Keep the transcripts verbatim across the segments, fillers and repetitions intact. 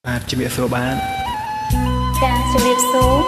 បាទជំរាបសួរបាទចាជំរាបសួរ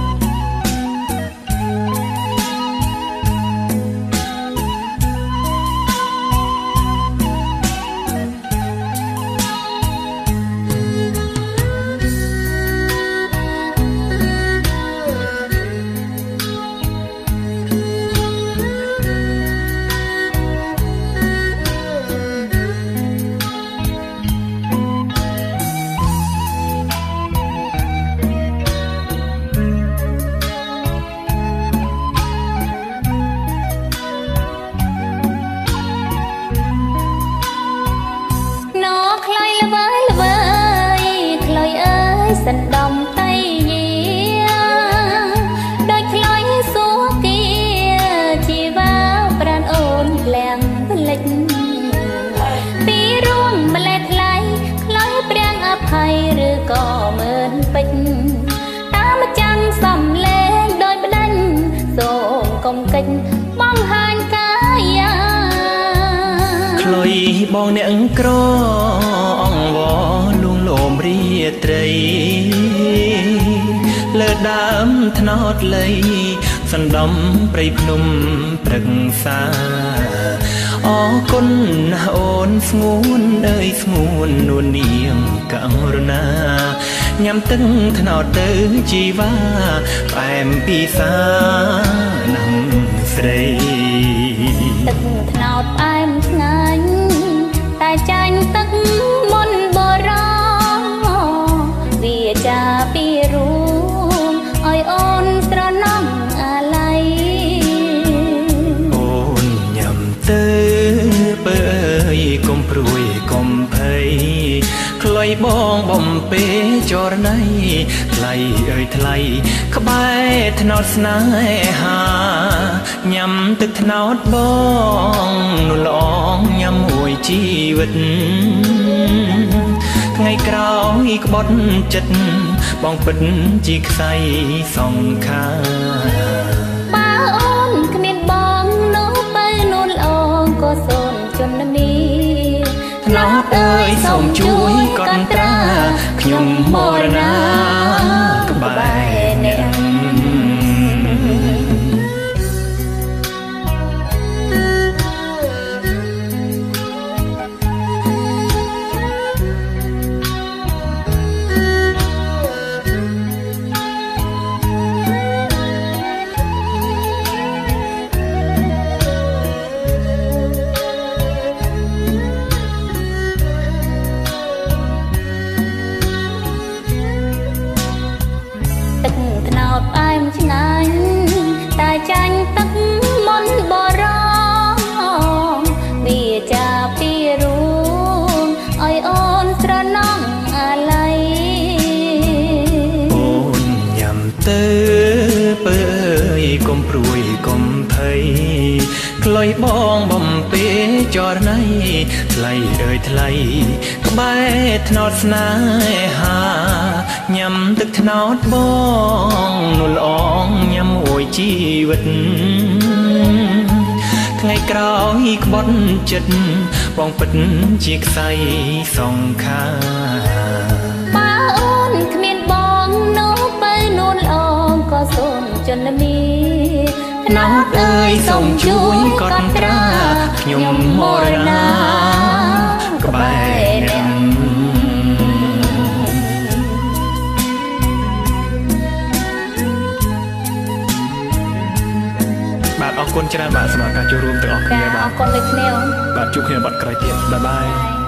សណ្ដំតៃយាដូចខ្លោយសួគីជីវ៉ាប្រានអូនក្លាំងផ្លិចពីរួមម្លេះថ្លៃខ្លោយព្រាំងអភ័យឬក៏មើលពេជ្រតាមចាំសំលេងដោយបដិញសូមកុំកិច្ចបង្ហាញកាយាខ្លោយបងអ្នកក្រអង្វរលួងលោមរីត្រីលើដើមថ្នោតលៃសណ្ដំព្រៃភ្នំព្រឹក្សាអរគុណណាអូនស្ងួនអើយស្ងួននួននាងករុណាញ៉ាំទឹកថ្នោតទៅជីវ៉ាផ្អែមពិសាណាំស្រីទឹកថ្នោតផ្អែមឆ្ងាញ់តែចាញ់ទឹកមុនបរោវាចាពីរួមឲ្យអូនស្រណំអាឡ័យអូនញ៉ាំទៅបើអើយកុំព្រួយកុំភ័យខ្លីបងបំពេចរណៃថ្លៃអើយថ្លៃក្បែរថ្នោតស្នេហាញ៉ាំទឹកថ្នោតបងនោះល្អញ៉ាំមួយជីវិតថ្ងៃក្រោយក្បត់ចិត្តបងពិតជាខ្សែសង្ខាបើអូនគ្មានបងនោះទៅនួនល្អក៏សូនជន់នីថ្នោតអើយសូមជួយកត់ត្រាខ្ញុំមរណាក្បែរអ្នកឆ្ងាញ់តែចាញ់ទឹកមុនបរោវាចាពីរួមឲ្យអូនស្រណំអាឡ័យអូនញ៉ាំទៅបើអើយកុំព្រួយកុំភ័យខ្លីបងបំពេចរណៃថ្លៃអើយថ្លៃក្បែរថ្នោតស្នេហាញ៉ាំទឹកថ្នោតបងនោះល្អញ៉ាំមួយជីវិតថ្ងៃក្រោយក្បត់ចិត្តបងពិតជាខ្សែសង្ខាបើអូនគ្មានបងនោះទៅនួនល្អក៏សូនជន់មីថ្នោតអើយសូមជួយកត់ត្រាខ្ញុំមរណាក្បែរអ្នកបាទអរគុណច្រើនបាទសម្រាប់ការចូលរួមទាំងអស់គ្នាបាទអរគុណដូចគ្នាបាទជួបគ្នាបាត់ក្រោយទៀតបាយបាយ